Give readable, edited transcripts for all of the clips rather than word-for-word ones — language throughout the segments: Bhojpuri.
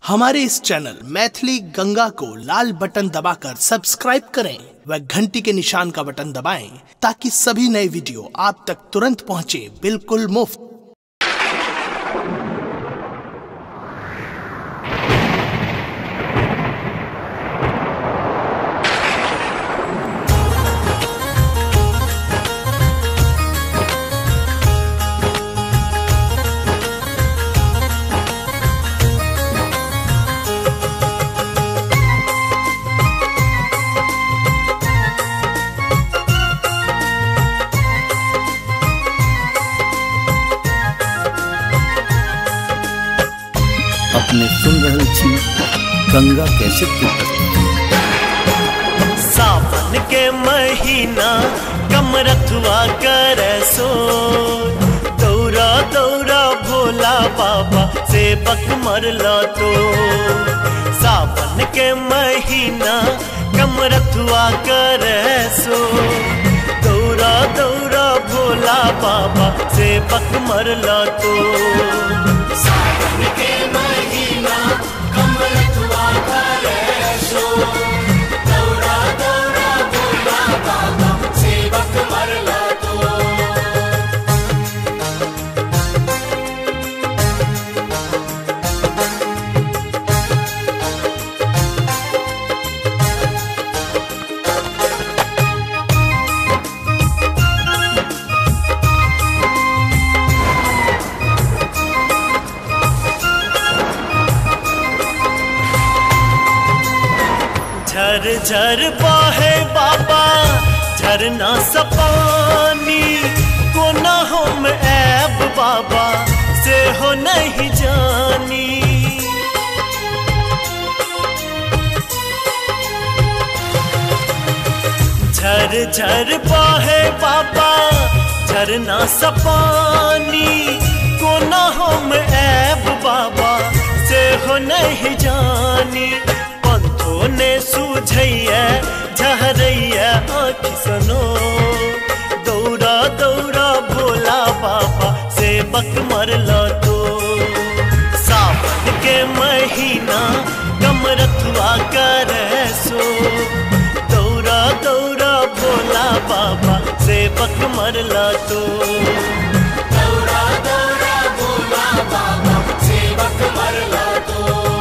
हमारे इस चैनल मैथिली गंगा को लाल बटन दबाकर सब्सक्राइब करें व घंटी के निशान का बटन दबाएं ताकि सभी नए वीडियो आप तक तुरंत पहुंचे बिल्कुल मुफ्त। अपने सुन रहल छी गंगा कैसे सावन के महीना कमरथुआ करे सो दौरा दौरा भोला बाबा से बक मरला तो। सावन के महीना कमरथुआ करे सो दौरा दौरा भोला बाबा से बक मरला तो। सावन के महीना कमरथुआ करे सो दौरा दौरा भोला बाबा से बक मरला तो। झर झर बहे बाबा झरना सपानी कोना हम ऐब बाबा से हो नहीं जानी। झर झर बहे बाबा झरना सपानी कोना हम ऐब बाबा से हो नहीं जानी। ने सूझैया झहरैया आँखि सनो दौरा दौरा भोला बाबा से बक मरला तो। सावन के महीना कमरथुआ करे सो दौरा दौरा भोला बाबा से बक मरला तो। दौरा दौरा भोला बाबा से बक मरला तो।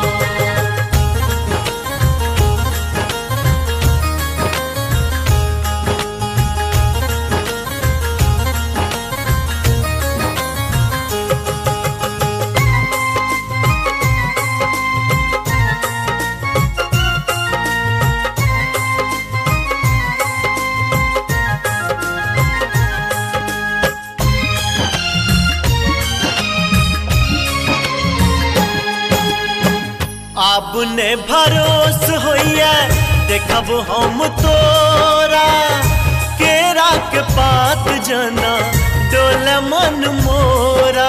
अब ने भरोस होइया देखब हम तोरा केरा के पात जना डोल मन मोरा।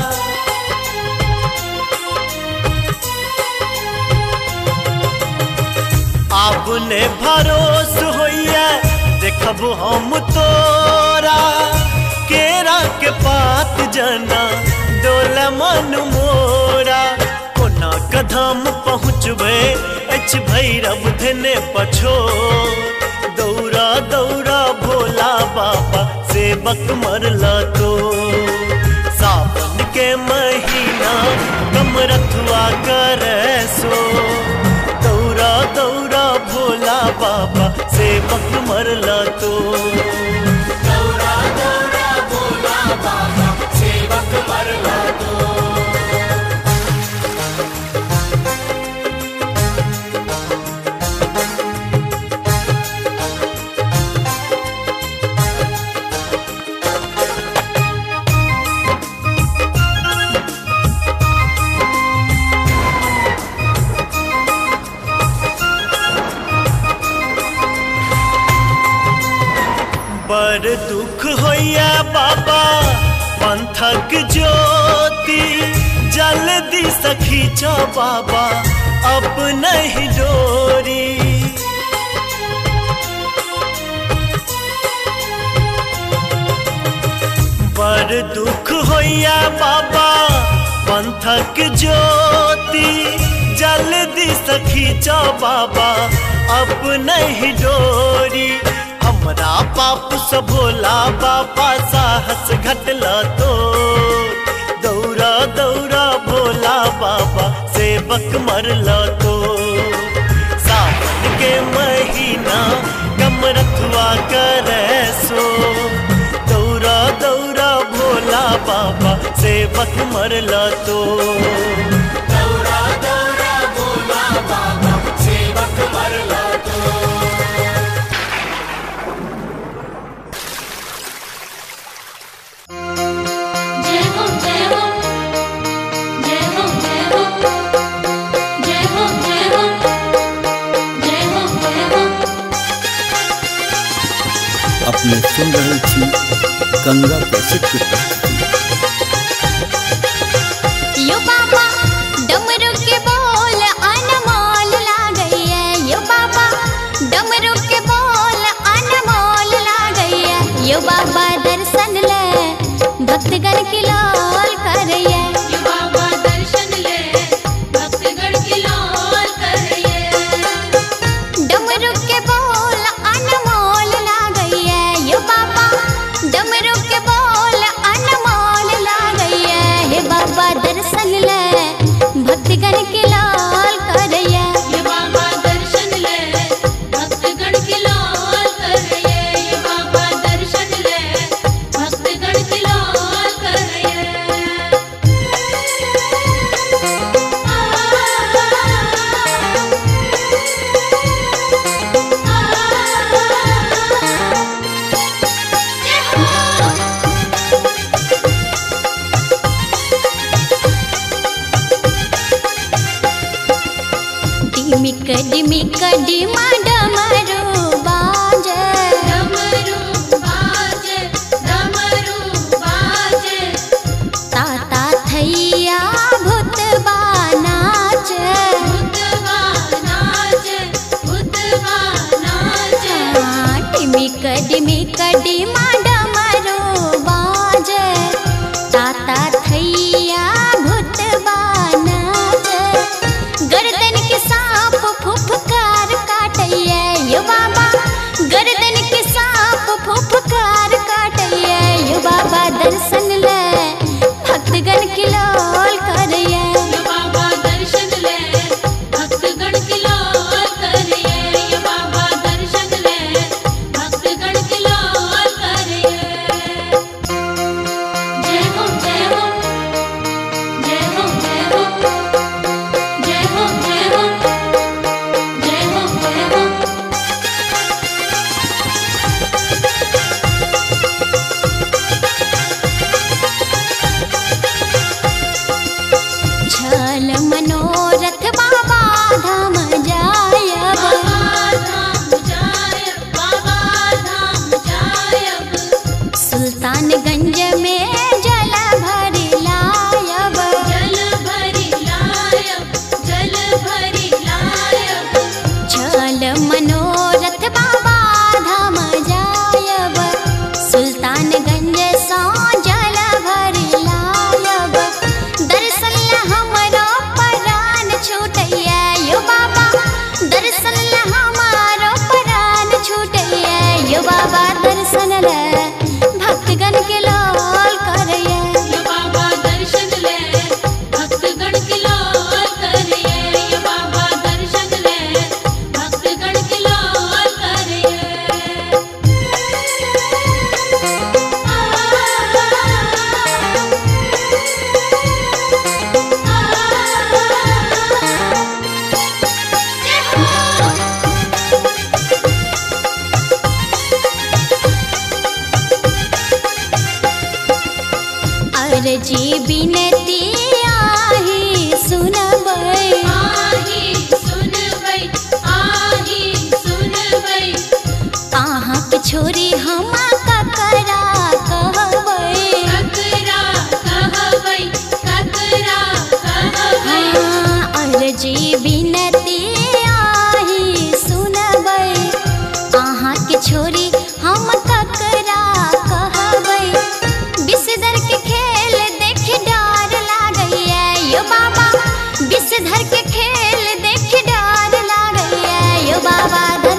अब ने भरोस होइया देखब हम तोरा केरा के पात जना डोल मन मोरा। कदम पहुँचबे अच भैरव धने पछो दौरा दौरा भोला बाबा से बक मरला तो। सावन के महीना कमरथुआ करे सो दौरा दौरा भोला बाबा से बक मरला तो। दौरा दौरा भोला बाबा से बक मरला तो। बड़ दुख होइया बाबा पंथक ज्योति जल्दी सखी चो बाबा अब नहीं डोरी। बड़ दुख होइया बाबा पंथक ज्योति सखीचा बाबा अब नहीं डोरी। हमरा पाप से भोला बाबा साहस घटला तो दौरा दौरा भोला बाबा सेवक मरला तो। सावन के महीना कमरथुआ करे सो दौरा दौरा भोला बाबा सेवक मरला तो। दौरा दौरा भोला बाबा सेवक मरला तो। जय हो जय हो जय हो जय हो जय हो जय हो जय हो जय हो। अपने सुन रहे छी गंगा कैसेट की प्रस्तुति। यो बाबा डमरू के बोल अनमोल लागई है। यो बाबा डमरू के बोल अनमोल लागई है। यो बाबा दर्शन ले भक्तगण की लाल करैया। यो बाबा दर्शन ले भक्तगण की लाल करैया। डमरू के बोल अनमोल लागई है। यो बाबा डमरू के बोल अनमोल लागई है। हे बाबा दर्शन ले भक्तगण की लाल करैया। हे बाबा दर्शन ले भक्तगण की लाल करैया। हे बाबा दर्शन ले भक्तगण की लाल करैया। डिमिक डिमिक डिमा डमरू बाजे। डमरू बाजे डमरू बाजे। ताता थैया भूतबा नाचे। भूतबा नाचे भूतबा नाचे। डिमिक डिमिक डिमा डमरू बाजे। ताता थैया भूतबा नाचे। गर्दन के सांप फुफकार काटैया। यो बाबा गर्दन के सांप फुफकार काटैया। यो बाबा दर्शन ले भक्तगण की लाल करैया। यो बाबा दर्शन ले भक्तगण की लाल करैया। यो बाबा दर्शन ले भक्तगण की लाल करैया। जय हो जय हो जय हो जय हो जय हो जय हो जय हो जय हो। छल मनोरथ बाबा धाम जायब। बाबा धाम जायब बाबा धाम जायब। सुल्तानगंज में जल भरी लायब। जल भरी लायब जल भरी लायब। छल मनोरथ बाबा धाम जायब। सुल्तानगंज सो जल भरी लायब। दर्शन ला हमरो प्राण छूटैया। यो बाबा दर्शन ला हमारो प्राण छूटैया। यो बाबा दर्शन ले भक्तगण के लाल करैया। यो बाबा दर्शन ले भक्तगण के लाल करैया। यो बाबा दर्शन ले भक्तगण के लाल करैया। अर्जी बिनती आही सुनबै। आही सुनबै आही सुनबै। अहाँ के छोरी हम ककरा कहबै। ककरा कहबै ककरा कहबै। अर्जी बिनती आही सुनबै। अहाँ के छोरी हम ककरा कहबै। विषधर के खेल देख डार लागैया। यो बाबा विषधर के खेल देख डार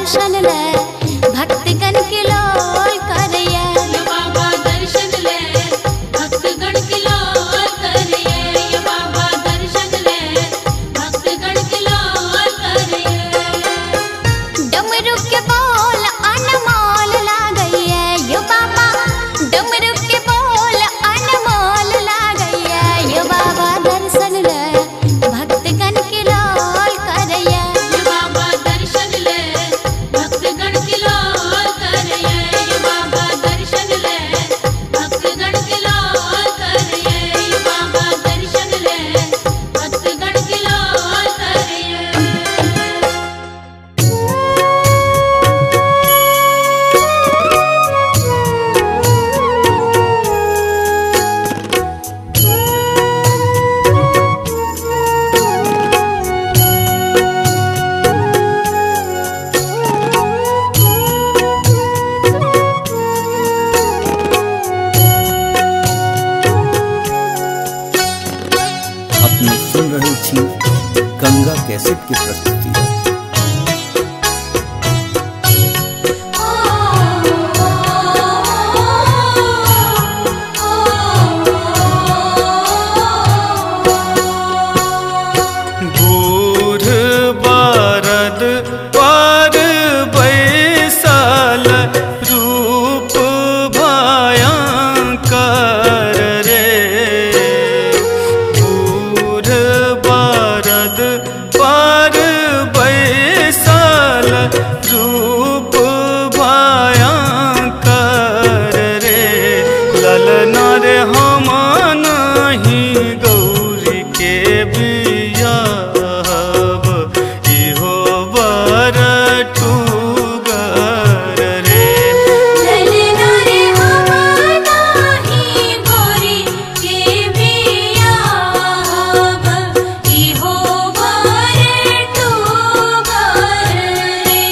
दर्शन ले भक्तगण के लोल करिए। ये बाबा दर्शन ले भक्तगण के लोल करिए। ये बाबा दर्शन ले भक्तगण के लोल करिए। डमरू के बोल अनमोल लागइए। यो बाबा डमरू के बोल अनमोल लागइए। यो बाबा दर्शन ले भक्तगण के लोल करिए। ये बाबा दर्शन ले भक्तगण के लोल करिए। ये बाबा दर्शन ले भक्तगण के लोल करिए। ये बाबा दर्शन ले भक्तगण के लोल करिए। अपने सुन रहे छी गंगा कैसेट की प्रस्तुति। बूढ़ बारद पर बैसल रूप भयंकर रे। बूढ़ बारद पर बैसल रूप भयंकर रे। ललना रे हम नहीं गौरी के बियाहब इहो बर ठुगर रे। ललना रे हम नाही गौरी के बियाहब इहो बर ठुगर रे।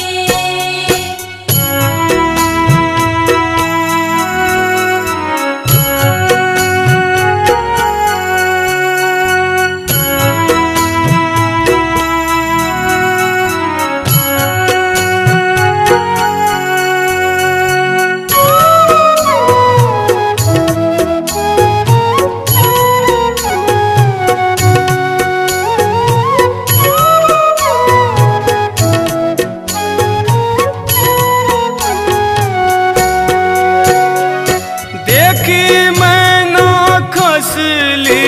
देखी मैना खसली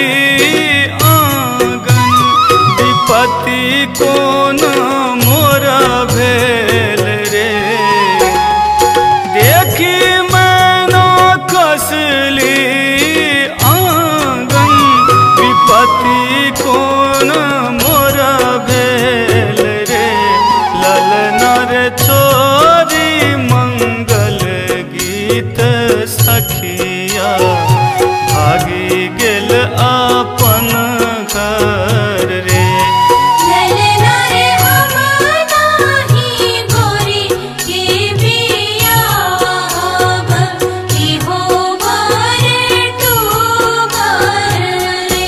आंगन विपत्ति कोन मोरा भेल रे। देखी मैना खसली आंगन विपत्ति कोन मोरा भेल रे। ललना रे छोरी मंगल गीत सखिया भागी गेल अपन घर रे। ललना रे हम नाही गौरी के बियाहब इहो बर ठुगर रे।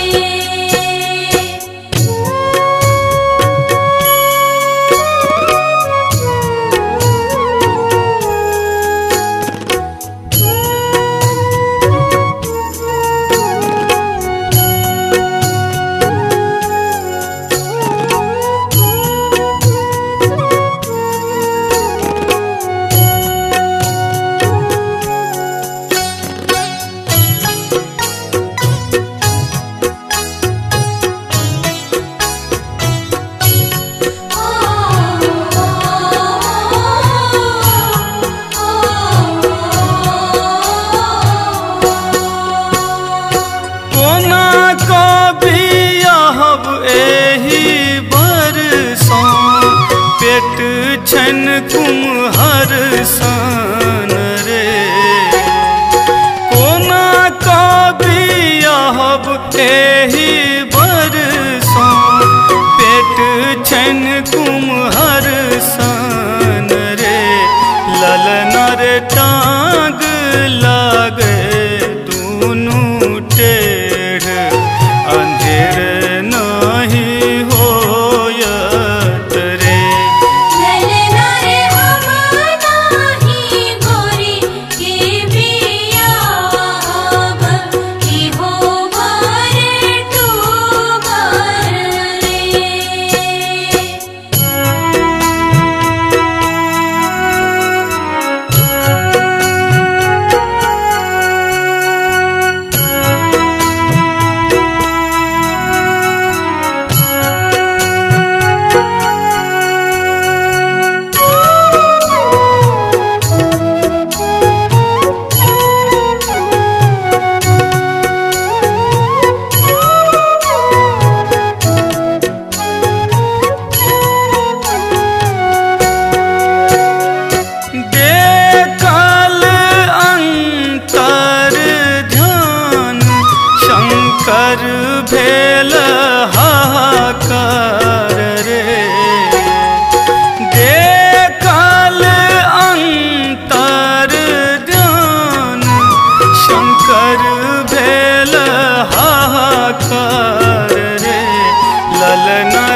कोना को बियाहब एही बरसों पेट छन कुम्हर सन रे। कोना को बियाहब एही बरसों पेट छन कुम्हर सन रे। ललना रे टांग लागे दूनू टेढ़ अंधेर नहीं होयत रे। ललना रे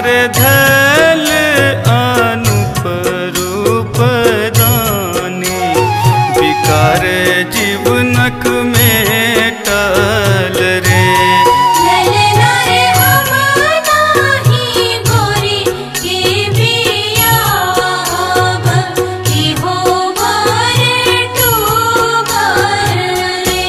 नर धैल अनुप रूप दानी विकार जीवनक में टल रे ललना रे हम नाही गोरी के बियाब की हो बारे तू बर रे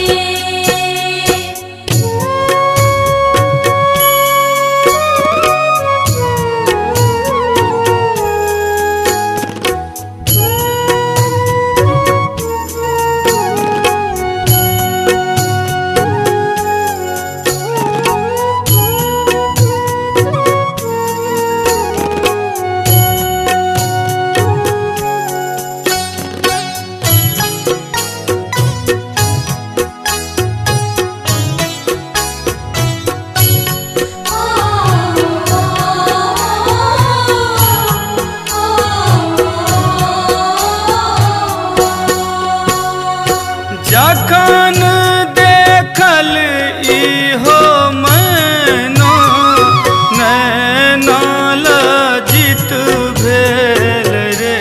जखन देखल इहो मैना नैना लज्जित भेल रे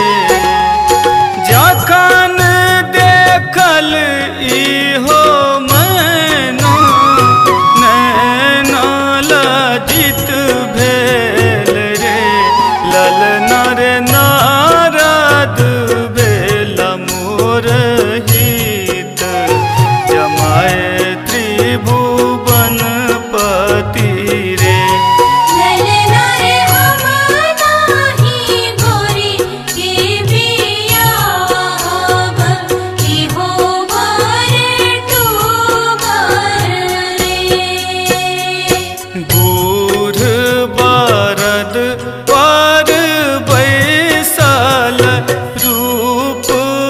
जखन देखल इहो मैना नैना लज्जित भेल रे ललना रे नारद भेल मोर हित जमाए त्रिभुवन पति रे ललना रे हम नाही गोरी के बियाब की हो बारे तू बर रे बूढ़ बारद पर बैसल रूप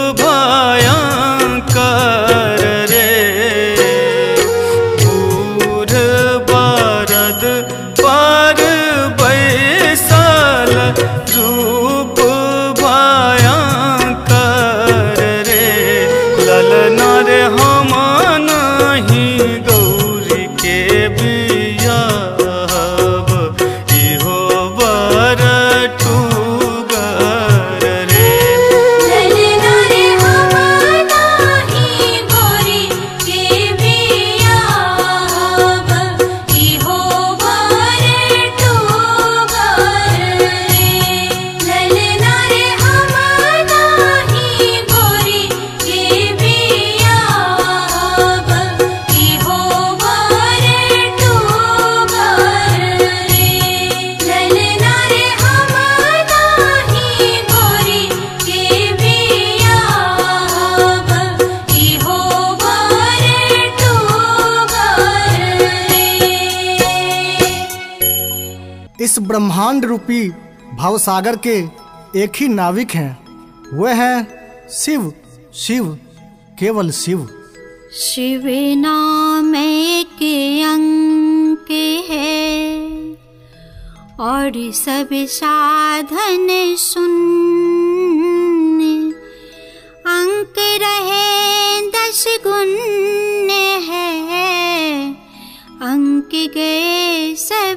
भयंकर रे बूढ़ बारद पर बैसल रूप भयंकर रे ललना रे हम नाही गौरी के बियाब इहो बर टूगर रे ललना रे हम नाही गोरी के बियाब की हो बारे तू बर रे ललना रे हम नाही गोरी के बियाब की हो बारे तू बर रे ललना रे हम नाही गोरी के बियाब की हो बारे तू बर रे इस ब्रह्मांड रूपी भवसागर के एक ही नाविक हैं, वे हैं शिव। शिव, केवल शिव। शिव नाम के अंक है और सब साधन शून्य अंक रहे 10 गुण है अंक गए सब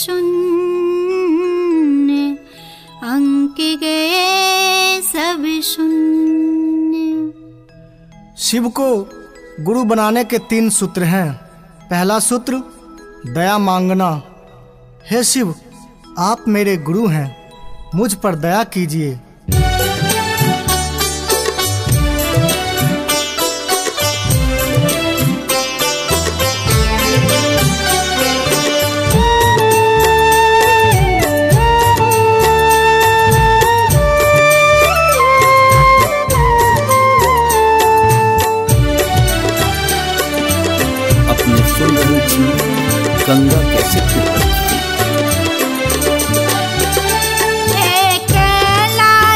शून्य अंक गए सब शून्य। शिव को गुरु बनाने के 3 सूत्र हैं। पहला सूत्र दया मांगना। हे शिव, आप मेरे गुरु हैं, मुझ पर दया कीजिए। अपने सुन रहे थी गंगा कैसे कैलाश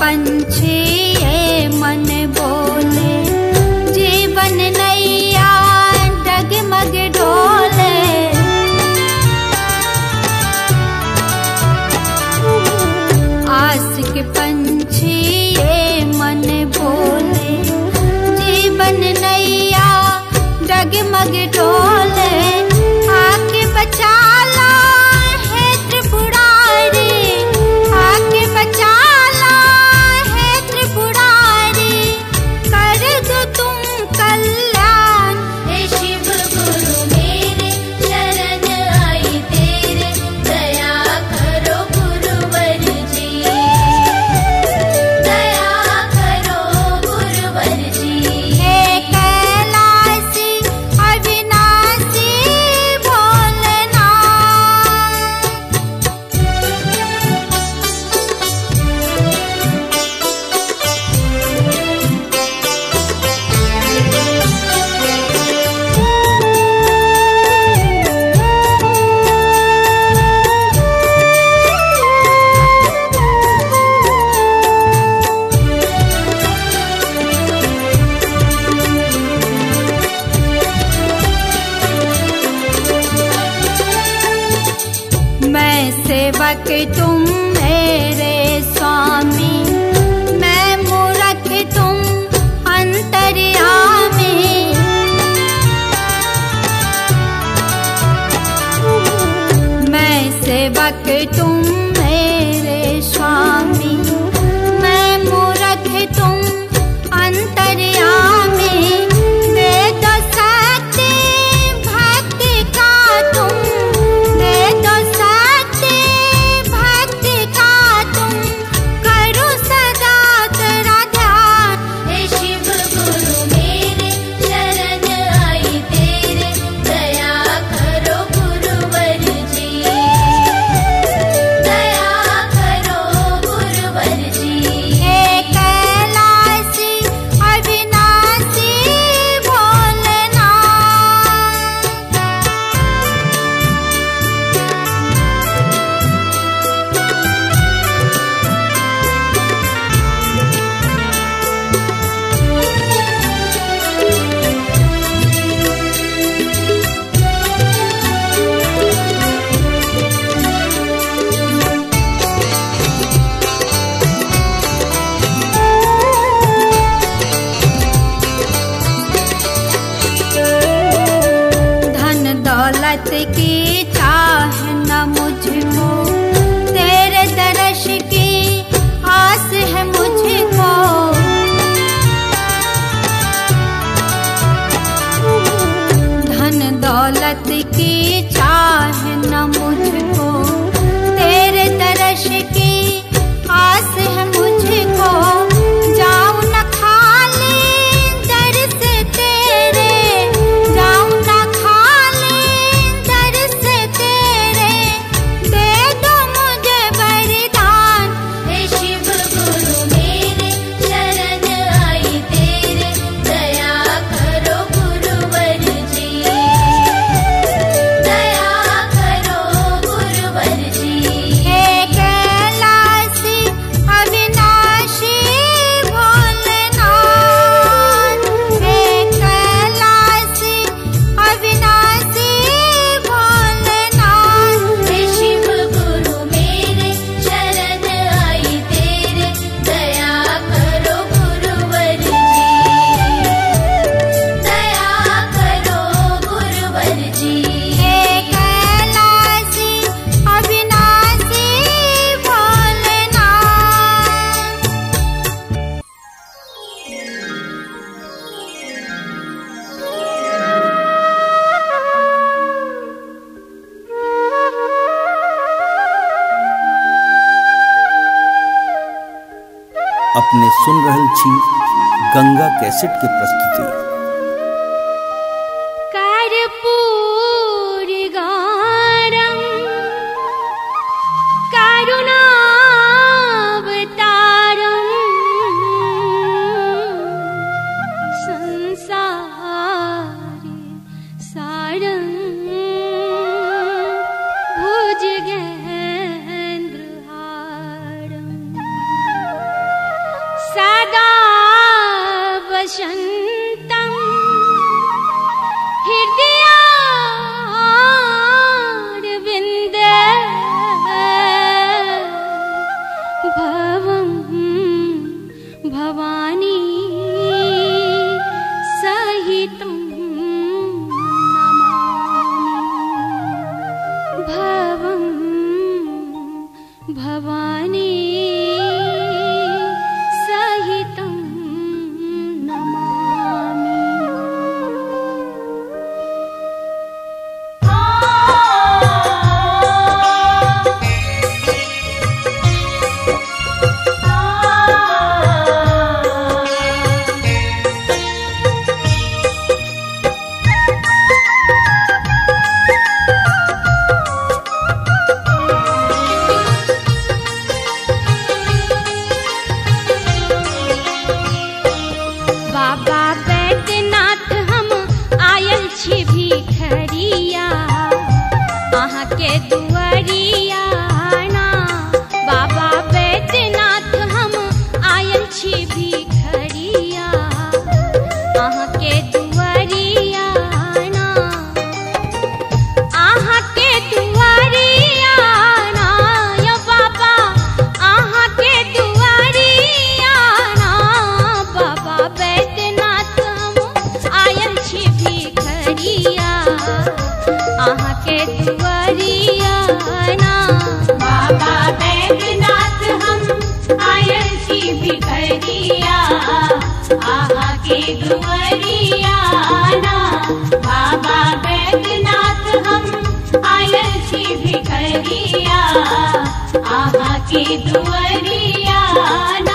पंछी ये मन बोले, जीवन नैया डगमग डोले। आस के पंछी ये मन बोले, जीवन नैया डगमग डोले। आके बचा ला है त्रिपुरारी, आके बचा ला है त्रिपुरारी, कर दो तुम कल्याण। हे शिव गुरु मेरे शरण आई तेरे, दया करो गुरुवर जी, दया करो गुरुवर जी। हे कैलासी अविनाशी भोलेनाथ। मैं सेवक तुम मेरे स्वामी, मैं मूरख तुम अंतर्यामी। मैं सेवक तुम मेरे स्वामी, मैं मूरख तुम अंतर्यामी। दे दो शक्ति भक्ति का तुम, दे दो शक्ति भक्ति का तुम, करो सदा तेरा ध्यान। हे शिव गुरु मेरे शरण आई तेरे, दया करो गुरुवर जी, दया करो गुरुवर जी। हे कैलासी अविनाशी भोलेनाथ। धन दौलत की चाह न मुझको, तेरे दर्श की आस है मुझको। धन दौलत की चाह न मुझको, तेरे दर्श की आस है मुझको। जाऊं न खाली दर से तेरे, जाऊं न खाली दर से तेरे, दे दो मुझे वरदान। हे शिव गुरु मेरे शरण आई तेरे, दया करो गुरुवर जी, दया करो गुरुवर जी। हे कैलासी अविनाशी भोलेनाथ, हे कैलासी अविनाशी भोलेनाथ। हे शिव गुरु मेरे शरण आई तेरे, दया करो गुरुवर जी, दया करो गुरुवर जी। हे कैलासी अविनाशी भोलेनाथ। अपने सुन रहल छी गंगा कैसेट के प्रस्तुति। कर्पूरी गारम करुणावतारम, संसारी सारं भुजगेन्द्रहारम्। वसन्तं हृदयारविन्दे भवं भवानी सहितं नमामि भवं भवानी सहितं नमामि। बाबा बैद्यनाथ हम आयल छी भिखरिया अहाँ के दुआरिया ना। बाबा बैद्यनाथ हम आयल छी भिखरिया अहाँ के दुआरिया ना। अहाँ के दुआरिया ना यो बाबा अहाँ के दुआरिया ना। बाबा बैद्यनाथ हम आयल छी भिखरिया अहाँ के दुआरिया ना। बाबा बैद्यनाथ हम आयल छी भिखरिया आहा के दुआरिया ना। बाबा बैद्यनाथ हम आयल छी भिखरिया आहा के दुआरिया ना।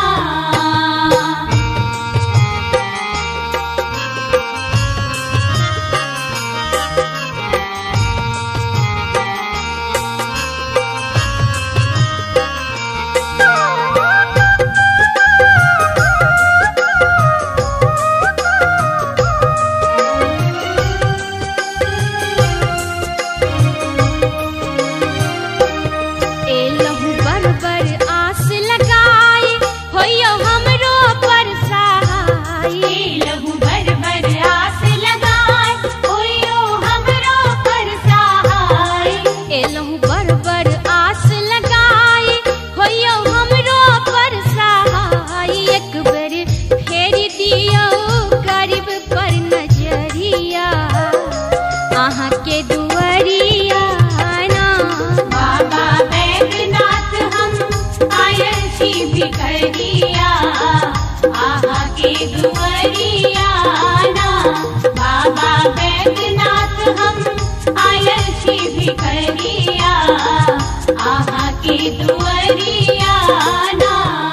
एलहु बरबर आस लगाए होइयो हमरो पर सहाय। लहू बरबर आस लगाए होइयो हमरो पर सहाय। एलहु बरबर आस लगाए होइयो हमरो पर सहाय। एक बेर फेर दियो गरीब पर नजरिया अहाँ के दुआरिया ना। बाबा बैद्यनाथ हम आयल छी भिखरिया आहा के दुआरिया ना। बाबा बैद्यनाथ हम आयल छी भिखरिया आहा के दुआरिया ना।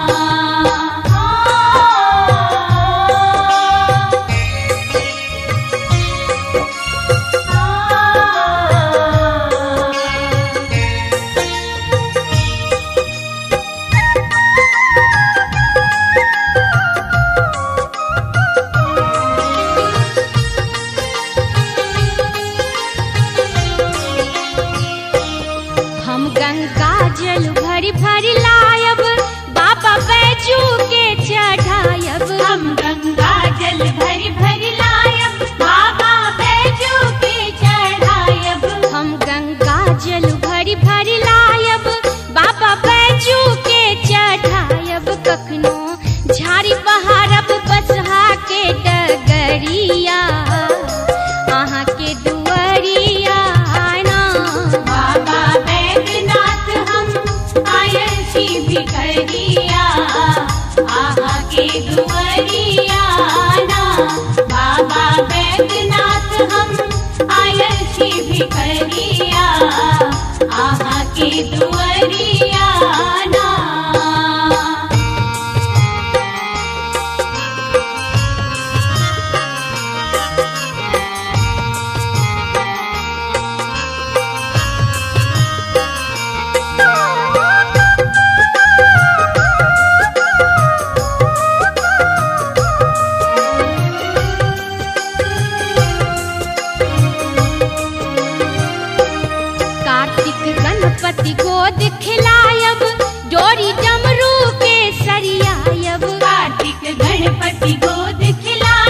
हम गंगा जल भरी भरी लायब बाबा बैजू के चढ़ायब। हम गंगा जल भरी भरी लायब बाबा बैजू के चढ़ायब। हम गंगा जल भरी भरी लायब बाबा बैजू के चढ़ायब। कखनो झाड़ी बहारब बसहा के डगरिया अहाँ के दुआरिया ना। बाबा बैद्यनाथ हम आयल छी भिखरिया आहा के दुआरिया ना। बाबा बैद्यनाथ हम आयल छी भिखरिया आहा के दुआरिया ना। गणपति गोद खिलायब डोरी डमरू के सरियायब। कार्तिक गणपति गोद खिला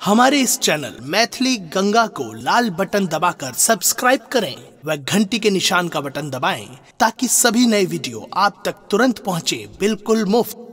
हमारे इस चैनल मैथिली गंगा को लाल बटन दबाकर सब्सक्राइब करें व घंटी के निशान का बटन दबाएं ताकि सभी नए वीडियो आप तक तुरंत पहुंचे बिल्कुल मुफ्त।